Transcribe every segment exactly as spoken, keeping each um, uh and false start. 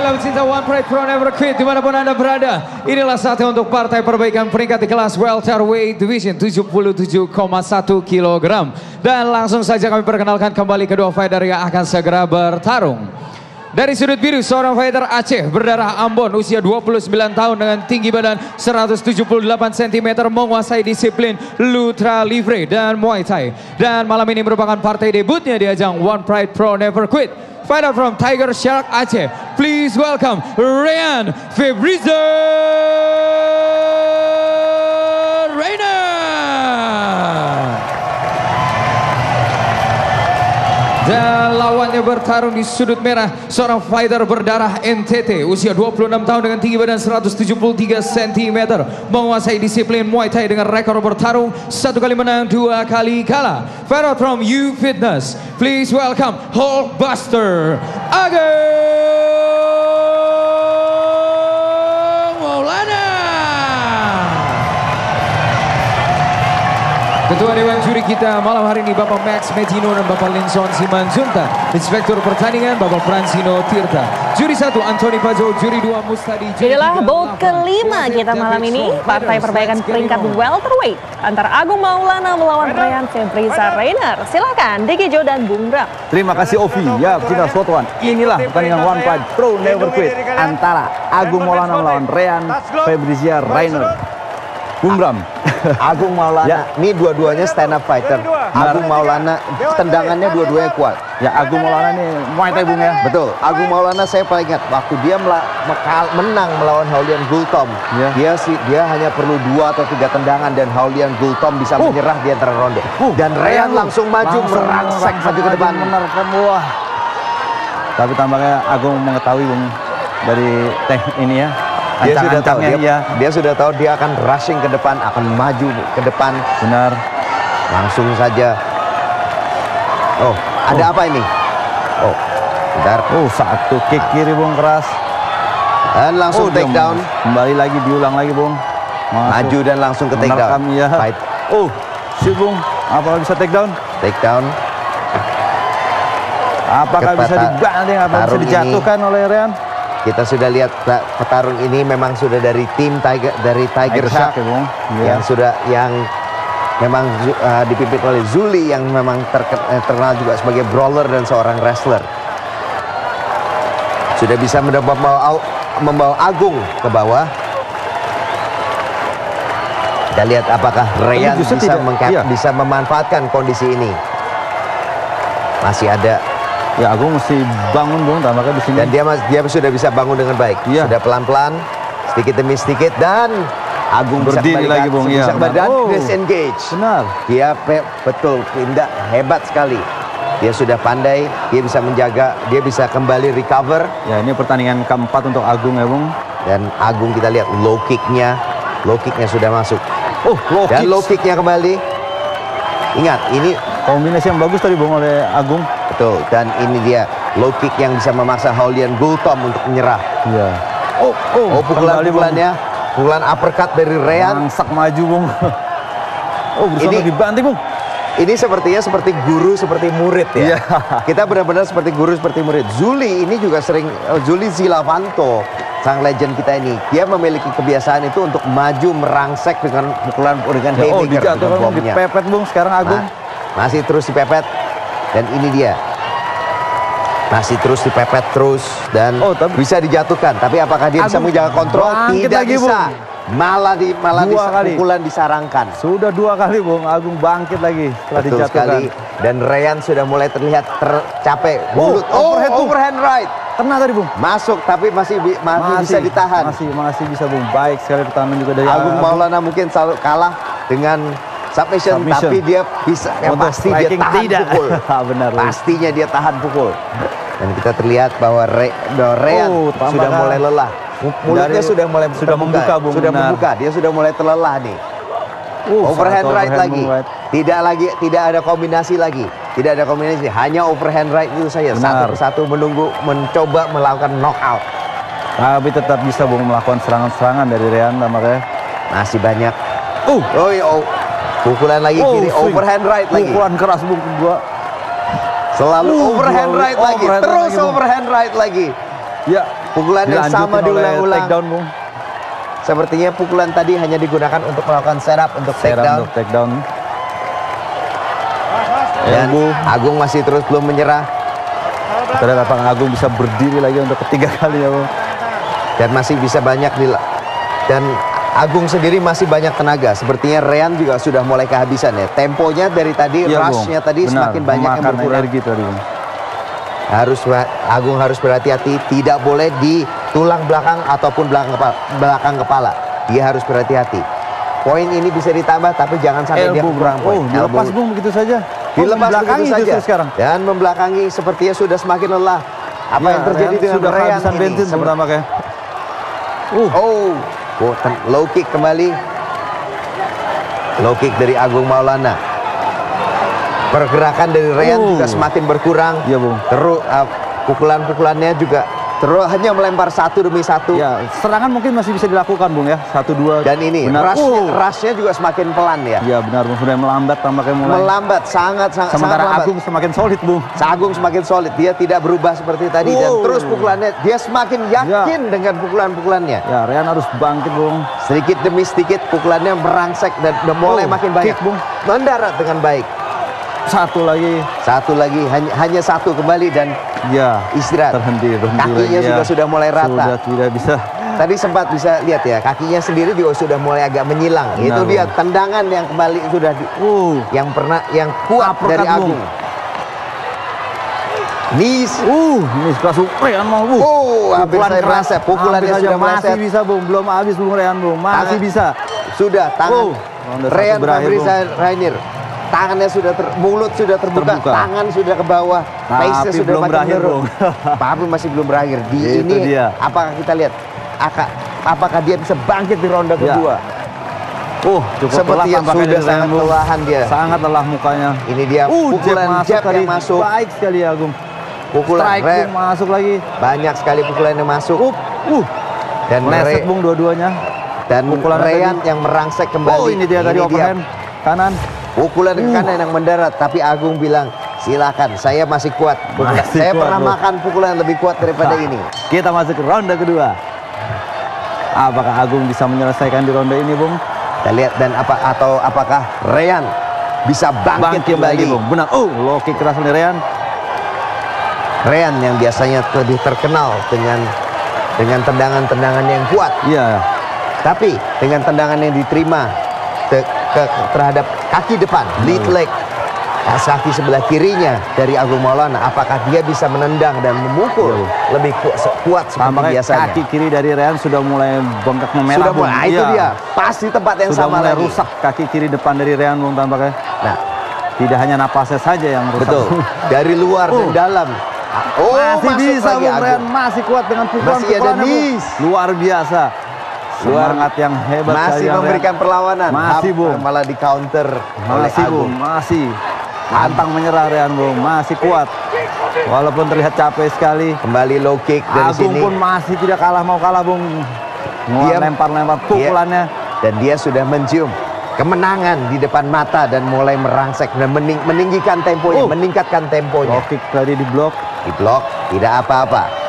Salam cinta One Pride Pro Never Quit dimanapun Anda berada. Inilah saatnya untuk partai perbaikan peringkat di kelas welterweight division tujuh puluh tujuh koma satu kilogram. Dan langsung saja kami perkenalkan kembali kedua fighter yang akan segera bertarung. Dari sudut biru, seorang fighter Aceh berdarah Ambon, usia dua puluh sembilan tahun dengan tinggi badan seratus tujuh puluh delapan sentimeter, menguasai disiplin Lutra Livre dan Muay Thai. Dan malam ini merupakan partai debutnya di ajang One Pride Pro Never Quit. Fighter from Tiger Shark Aceh, please welcome Ryan Febriza Rainer. Dan lawannya bertarung di sudut merah, seorang fighter berdarah N T T, usia dua puluh enam tahun dengan tinggi badan seratus tujuh puluh tiga sentimeter, menguasai disiplin Muay Thai dengan rekor bertarung satu kali menang, dua kali kalah. Fighter from U Fitness, please welcome Hulkbuster Agung Maulana. Ketua Dewan Juri kita malam hari ini Bapak Max Metino dan Bapak Linson Simanjunta. Inspektur pertandingan Bapak Fransino Tirta. Juri satu Anthony Pajo, juri dua Mustadi. Inilah bout kelima kita malam ini, partai perbaikan peringkat welterweight antara Agung Maulana melawan Ryan Febriza Rainer. Silakan Diki Jo dan Bung Bram. Terima kasih Ovi. Ya, kita Sotuan. Inilah pertandingan One Pride Pro Never Quit antara Agung Maulana melawan Ryan Febriza Rainer. Bung Bram. Agung Maulana, ya. Ini dua-duanya stand up fighter. Agung Maulana, tendangannya dua-duanya kuat. Ya, Agung Maulana ini Muay Thai Bung ya. Betul. Agung Maulana saya paling ingat waktu dia menang melawan Haulian Gultom. Ya. Dia sih dia hanya perlu dua atau tiga tendangan dan Haulian Gultom bisa uh. menyerah di antara ronde. Uh. Dan Ryan langsung maju langsung merangsek maju ke depan. Menerkam, wah. Tapi tampaknya Agung mengetahui Bung dari teh ini ya. Dia sudah tahu dia, ya. dia sudah tahu dia akan rushing ke depan, akan maju ke depan. Benar. Langsung saja. Oh, ada oh. apa ini? Oh, bentar. Oh, satu kick kiri Bung keras. Dan langsung oh, take down. Kembali lagi, diulang lagi Bung. Masuk. Maju dan langsung ke take down. Ya. Fight. Oh, si Bung. Apakah bisa take down? Take down. Apakah Kepata, bisa dibanting? Apakah bisa dijatuhkan ini oleh Ryan? Kita sudah lihat petarung ini memang sudah dari tim Tiger dari Tiger, Tiger Shark, Shark ya, Bung. Yeah. Yang sudah yang memang uh, dipimpin oleh Zuli yang memang terkenal juga sebagai brawler dan seorang wrestler. Sudah bisa membawa, membawa Agung ke bawah. Kita lihat apakah Ryan bisa tidak, iya. bisa memanfaatkan kondisi ini. Masih ada. Ya, Agung mesti bangun Bung, tampaknya di sini. Dan dia dia sudah bisa bangun dengan baik. Ya. Sudah pelan-pelan, sedikit demi sedikit, dan Agung berdiri bisa lagi Bung. Bisa Ya, badan oh. disengage. Benar. Dia betul pindah hebat sekali. Dia sudah pandai, dia bisa menjaga, dia bisa kembali recover. Ya, ini pertandingan keempat untuk Agung ya Bung. Dan Agung kita lihat low kicknya, low kicknya sudah masuk. Oh, low dan kick. low kicknya kembali. Ingat, ini kombinasi yang bagus tadi Bung oleh Agung. Betul, dan ini dia low kick yang bisa memaksa Haulian Gultom untuk menyerah. Iya. Oh, oh, oh pukulan-pukulannya, pukulan uppercut dari Ryan. Langsung maju Bung. Oh, berusaha ini dibanting Bung. Ini sepertinya seperti guru, seperti murid ya. Yeah. Kita benar-benar seperti guru, seperti murid. Zuli ini juga sering, uh, Zuli Zilavanto, sang legend kita ini, dia memiliki kebiasaan itu untuk maju merangsek dengan pukulan dengan ya, haymaker. Oh, dijatuhkan Bung, dipepet Bung sekarang Agung. Ma masih terus dipepet. Dan ini dia. Masih terus dipepet terus dan oh, tapi bisa dijatuhkan. Tapi apakah dia Agung bisa menjaga kontrol? Tidak lagi, bisa. Bung. Malah di malah dua kali pukulan disarangkan. Sudah dua kali Bung, Agung bangkit lagi setelah Betul dijatuhkan. Sekali. Dan Ryan sudah mulai terlihat tercapek. Oh, oh, overhead, overhand right. Kena tadi Bung. Masuk tapi masih, masih masih bisa ditahan. Masih masih bisa Bung. Baik sekali pertahanan juga dari Agung Maulana mungkin selalu kalah dengan Submission, Submission, tapi dia bisa, yang pasti dia tahan tidak. pukul. Benar. Pastinya dia tahan pukul. Dan kita terlihat bahwa, Re, bahwa Ryan oh, sudah mulai lelah. Mulutnya dari, sudah mulai sudah membuka, Bung, sudah benar. membuka. Dia sudah mulai terlelah nih. Uh, overhand right overhand lagi. Right. Tidak lagi, tidak ada kombinasi lagi. Tidak ada kombinasi, hanya overhand right itu saja. Benar. Satu persatu menunggu, mencoba melakukan knockout. Tapi tetap bisa Bung melakukan serangan-serangan dari Ryan tampaknya. Masih banyak. Uh, oh, oh. Pukulan lagi oh, kiri, swing. Overhand right lagi. Pukulan keras Bung kedua. Selalu uh, overhand right lagi, overhand terus lagi, overhand right lagi. Ya, pukulan yang sama diulang-ulang. Takedown, Bung. Sepertinya pukulan tadi hanya digunakan untuk melakukan setup untuk takedown. Take down. Dan Agung masih terus belum menyerah. Kita lihat apakah Agung bisa berdiri lagi untuk ketiga kali ya, Bung. Dan masih bisa banyak di dan Agung sendiri masih banyak tenaga. Sepertinya Rean juga sudah mulai kehabisan ya. Temponya dari tadi, ya, rushnya tadi benar, semakin banyak yang berkurang. Energi tadi, Bung. Harus Agung harus berhati-hati, tidak boleh di tulang belakang ataupun belakang kepala, belakang kepala. Dia harus berhati-hati. Poin ini bisa ditambah tapi jangan sampai Elbow, dia kurang poin. Oh, dilepas, Bung, begitu saja. Dilepas oh, begitu saja. Sekarang. Dan membelakangi sepertinya sudah semakin lelah. Apa ya, yang terjadi Rean dengan sudah Rean kehabisan ini? bensin Seperti... tampaknya. Uh. Oh, oh, low kick kembali. Low kick dari Agung Maulana. Pergerakan dari Rean uh. juga semakin berkurang. Iya, Bung. Terus uh, pukulan-pukulannya juga terus hanya melempar satu demi satu. Ya, serangan mungkin masih bisa dilakukan, Bung ya. Satu dua. Dan ini rushnya, uh. rushnya juga semakin pelan ya. Iya benar, Bung. Sudah melambat tampaknya mulai. Melambat, sangat sangat. Sementara sangat Agung semakin solid, Bung. Agung semakin solid. Dia tidak berubah seperti tadi uh. dan terus pukulannya. Dia semakin yakin ya. dengan pukulan-pukulannya. Ya, Rean harus bangkit, Bung. Sedikit demi sedikit pukulannya merangsek dan udah mulai oh, makin banyak. Kick, Bung. Mendarat dengan baik. Satu lagi. Satu lagi, hanya, hanya satu kembali dan ya istirahat. Terhenti, berhenti. Kakinya lagi, juga ya. sudah mulai rata. Sudah tidak bisa. Tadi sempat bisa lihat ya, kakinya sendiri juga sudah mulai agak menyilang. Benar, itu dia Bung. Tendangan yang kembali sudah di, uh, yang pernah yang kuat Uppercut, dari Agung. Nis, uh, Nis keras Rean mau, uh, oh, hampir saya merasa pukulannya sudah masih bisa, Bung. Belum habis, Bung Rean, Bung. Masih tangan, bisa. Sudah tangan. Oh, Rean Fabrizier Rainier. Tangannya sudah ter, mulut sudah terbuka, terbuka, tangan sudah ke bawah, pace-nya sudah makin menurun. Tapi masih belum berakhir. Di itu ini dia. Apakah kita lihat apakah dia bisa bangkit di ronde ya. kedua? Oh, cukup seperti yang sudah sangat kelelahan dia. Sangat lelah mukanya. Ini dia uh, pukulan jab yang masuk. Baik sekali Agung. Pukulan strike Bung, masuk lagi. Banyak sekali pukulan yang masuk. Uh, uh. Dan leset Bung dua-duanya. Dan pukulan Rean yang merangsek kembali. Oh, ini dia ini tadi overhand kanan. Pukulan ke kanan yang mendarat, tapi Agung bilang, silakan, saya masih kuat. Masih saya kuat, pernah bro. makan pukulan yang lebih kuat daripada nah, ini. Kita masuk ke ronde kedua. Apakah Agung bisa menyelesaikan di ronde ini, Bung? Kita lihat dan apa atau apakah Rean bisa bangkit, bangkit kembali? Lagi, Bung. Benar. Oh, low kick keras dari Rean. Rean yang biasanya lebih terkenal dengan dengan tendangan-tendangan yang kuat. Iya. Tapi dengan tendangan yang diterima te, ke, terhadap kaki depan, hmm. lead leg, kaki sebelah kirinya dari Agung Maulana, apakah dia bisa menendang dan memukul hmm. lebih kuat, kuat seperti Tampaknya biasanya? Kaki kiri dari Rean sudah mulai bengkak memerah. Sudah mulai, nah, itu ya. dia, pasti tempat yang sudah sama mulai lagi. rusak kaki kiri depan dari Rean, Bung, tampaknya. Nah, tidak hanya napasnya saja yang rusak. Betul, dari luar oh. dan dalam. Oh, masih bisa, Bung Rean, masih kuat dengan pukulan-pukulan luar biasa. Semangat yang hebat masih memberikan perlawanan. Masih, Bung. Malah di counter oleh masih, Bung. Masih pantang menyerah Rean, Bung. Masih kuat. Walaupun terlihat capek sekali. Kembali low kick dari Agung sini. pun masih tidak kalah mau kalah, Bung. Dia lempar-lempar pukulannya. Dia, dan dia sudah mencium kemenangan di depan mata dan mulai merangsek dan mening, meninggikan temponya, oh. meningkatkan temponya. Low kick tadi di blok. Di blok, tidak apa-apa.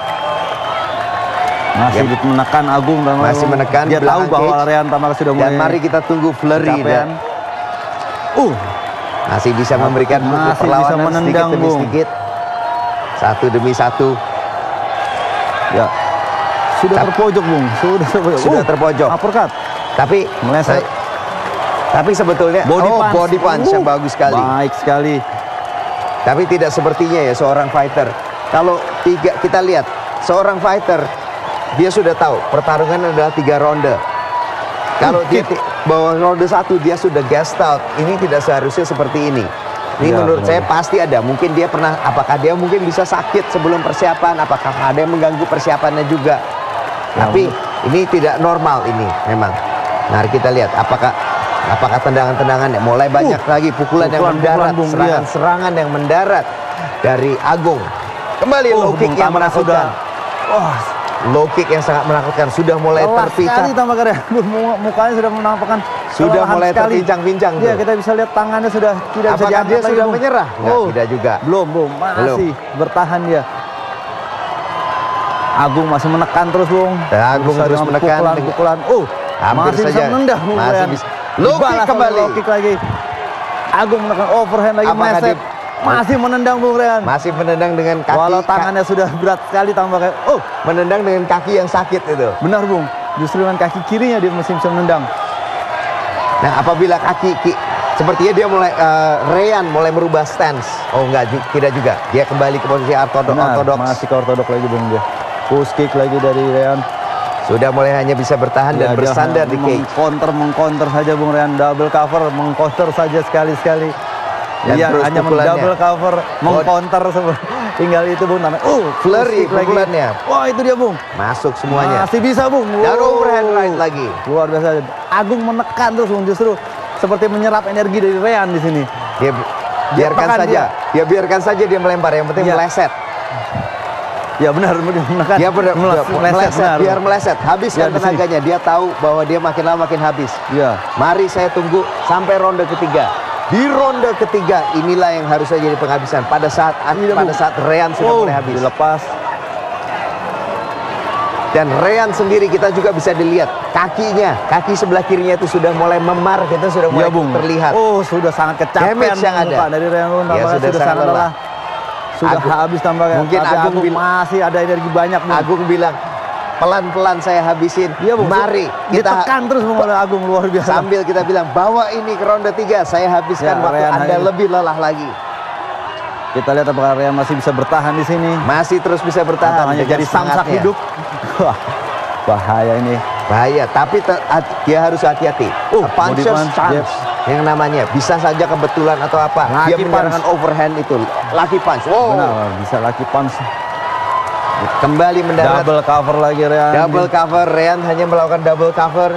Masih ya. menekan Agung dan masih menekan. Dia tahu bahwa Rean tampaknya sudah mulai. Dan mari kita tunggu flurry dan uh masih bisa memberikan masih perlawanan bisa menendang, sedikit demi sedikit. Satu demi satu. Ya. Sudah Ta terpojok, Bung. Sudah terpojok. Sudah uh, terpojok. Uppercut. Tapi meleset. Tapi sebetulnya body oh, punch, body punch uh, yang bagus sekali. Baik sekali. Tapi tidak sepertinya ya seorang fighter. Kalau tiga kita lihat seorang fighter dia sudah tahu pertarungan adalah tiga ronde. Kalau dia bawa ronde satu dia sudah gassed out. Ini tidak seharusnya seperti ini. Ini ya, menurut benar. saya pasti ada. Mungkin dia pernah, apakah dia mungkin bisa sakit sebelum persiapan? Apakah ada yang mengganggu persiapannya juga? Ya, Tapi benar. ini tidak normal ini memang. Mari kita lihat apakah apakah tendangan-tendangan mulai banyak uh, lagi pukulan, pukulan yang mendarat, serangan-serangan yang mendarat dari Agung. Kembali uh, low kick yang menakutkan. Oh, low kick yang sangat menakutkan sudah mulai oh, terpincang. Sekali tampaknya mukanya sudah menampakkan. Sudah mulai terpincang-pincang. Iya, kita bisa lihat tangannya sudah tidak bisa diangkat. Dia sudah lagi, menyerah? Enggak, oh, tidak juga. Belum, Bung. Masih belum. bertahan dia. Agung masih menekan terus, Bung. Dan Agung Berusaha terus dengan menekan. Pukulan-pukulan. Oh, hampir masih saja. bisa menendang, Bung Masih Rehan. bisa. Low kick Dibalas oleh kembali. low kick lagi. Agung menekan overhand lagi, Apakah meleset. dia- Masih menendang, Bung Rehan. Masih menendang dengan kaki. Walau tangannya sudah berat sekali tampaknya. Oh, Menendang dengan kaki yang sakit itu. benar, Bung. Justru dengan kaki kirinya dia masih bisa menendang. Nah, apabila kaki ki- sepertinya dia mulai uh, Ryan mulai merubah stance. Oh enggak, ju- tidak juga. Dia kembali ke posisi ortodok. Benar, ortodoks. masih ke ortodok lagi, Bung dia. Push kick lagi dari Rehan. Sudah mulai hanya bisa bertahan Ya, dan dia bersandar di cage. Mengcounter, mengcounter saja Bung Rehan. Double cover, mengcounter saja sekali-sekali. Dan Iya, terus hanya pukulannya. double cover, mengcounter semua. Tinggal itu, Bung. Namanya. Oh, Flurry push kick lagi. pukulannya. Wah, itu dia, Bung. Masuk semuanya. Masih bisa, Bung. Dan Wow. overhand right lagi. Luar biasa. Agung menekan terus, Bung. Justru seperti menyerap energi dari Rehan di sini. Dia biarkan tekan saja. Dia. biarkan saja dia melempar. Yang penting Iya. meleset. Ya benar, menekan. Dia ber- Meles- meleset, benar. biar meleset. Habiskan Ya, di sini. tenaganya. Dia tahu bahwa dia makin lama makin habis. Iya. Mari saya tunggu sampai ronde ketiga. Di ronde ketiga inilah yang harusnya jadi penghabisan. Pada saat Iya, pada Bung. saat Rehan sudah Oh, mulai habis. dilepas. Dan Rehan sendiri kita juga bisa dilihat kakinya, kaki sebelah kirinya itu sudah mulai memar, kita sudah mulai Iya, Bung. terlihat. Oh, sudah sangat kecapean Damage yang ada. muka dari Rehan Bung. Ya, Tampaknya sudah sudah, sangat sangat lelah. Sudah Agung- habis tampaknya. Mungkin Tapi Agung Agung bil- masih ada energi banyak, Bung. Agung bilang pelan-pelan saya habisin. Iya, Bung. Mari kita ditekan terus Bung oleh Agung, luar biasa. sambil kita bilang bawa ini ke ronde tiga. Saya habiskan Ya, waktu Rehan Anda hanya- lebih lelah lagi. Kita lihat apakah Rehan masih bisa bertahan di sini. Masih terus bisa Atau bertahan hanya dengan jadi samsak semangatnya. hidup. Wah, bahaya ini. Bahaya, tapi te- at- dia harus hati-hati. Oh, A puncher's body punch, chance yang namanya bisa saja kebetulan atau apa. Dia Lucky menyerang punch. dengan overhand itu, lucky punch. Wow. Benar, bisa lucky punch. Kembali mendarat. Double cover lagi Rehan. Double cover. Rehan hanya melakukan double cover.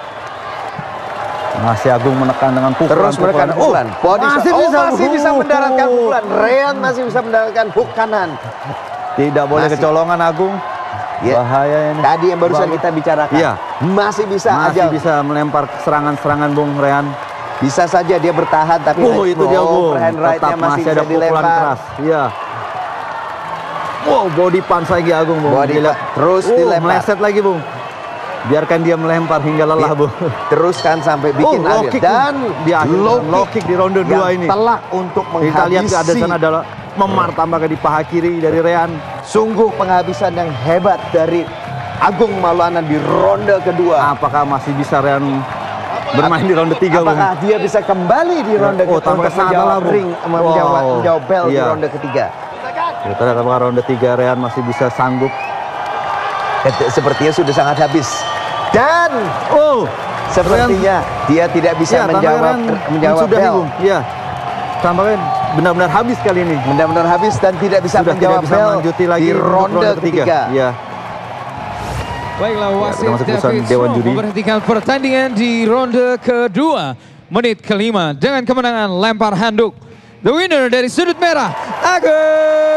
Masih Agung menekan dengan pukulan. Terus menekan pukulan. Oh, Body masih shot. Oh, bisa. masih bisa Uh. mendaratkan pukulan. Rehan masih bisa mendaratkan hook kanan. Tidak boleh Masih. kecolongan Agung. Ya. Bahaya ini. Tadi yang barusan Bagus. kita bicarakan. Iya. Masih bisa Masih aja. bisa melempar serangan-serangan Bung Rehan. Bisa saja dia bertahan tapi Oh, itu dia Bung. overhand right-nya Tetap masih masih bisa ada pukulan dilempar. keras. Iya. Wow, body punch lagi Agung, Bung. Body Gila. punch. Terus Oh, dilempar. meleset lagi, Bung. Biarkan dia melempar hingga lelah, Bung. Teruskan sampai bikin Oh, low alir. kick. Dan Di akhir, low low kick di ronde dua yang ini. telak untuk Kita lihat menghabisi. ada sana adalah memar tampaknya di paha kiri dari Rehan. Sungguh penghabisan yang hebat dari Agung Maulana di ronde kedua. Apakah masih bisa Rehan bermain di ronde tiga, Bung? Apakah dia bisa kembali di ronde Oh, kedua tampaknya untuk sangat menjawab lelah, Bung. ring, menjawab, Wow. menjawab bel di Iya. ronde ketiga? Kita lihat apakah ronde tiga Rehan masih bisa sanggup. Sepertinya sudah sangat habis. Dan Oh, sepertinya dia tidak bisa ya, tampaknya menjawab Rehan menjawab mensudahi, bel. Bung. Iya. Tampaknya benar-benar habis kali ini. Benar-benar habis dan tidak bisa Sudah menjawab tidak bisa bel melanjuti lagi di untuk ronde ketiga. Iya. Baiklah, wasit kita masuk keputusan David Dewan Strong Judi. memberhentikan pertandingan di ronde kedua, menit kelima dengan kemenangan lempar handuk. The winner dari sudut merah, Agung